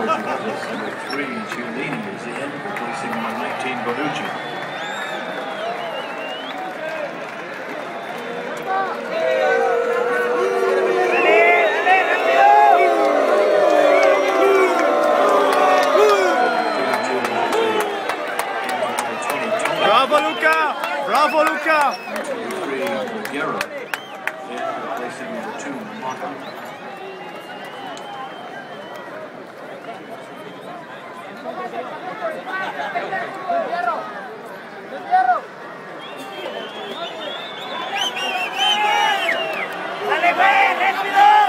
Number 3, Giulini is in, replacing number 19, Bonucci. Bravo Luca! Bravo Luca! Number 3, Guerra, in, replacing number 2, Mata. ¡Dale, güey! ¡Rápido!